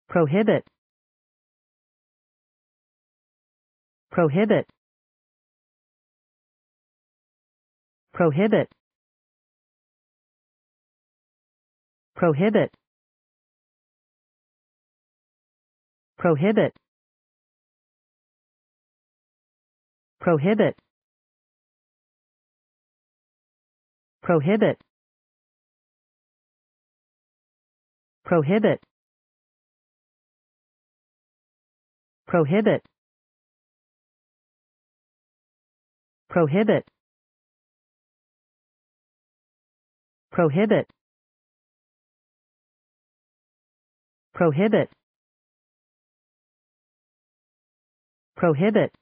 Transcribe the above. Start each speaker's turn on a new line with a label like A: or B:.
A: prohibit, prohibit, prohibit, prohibit, prohibit, prohibit, prohibit, prohibit, prohibit, prohibit, prohibit, prohibit, prohibit,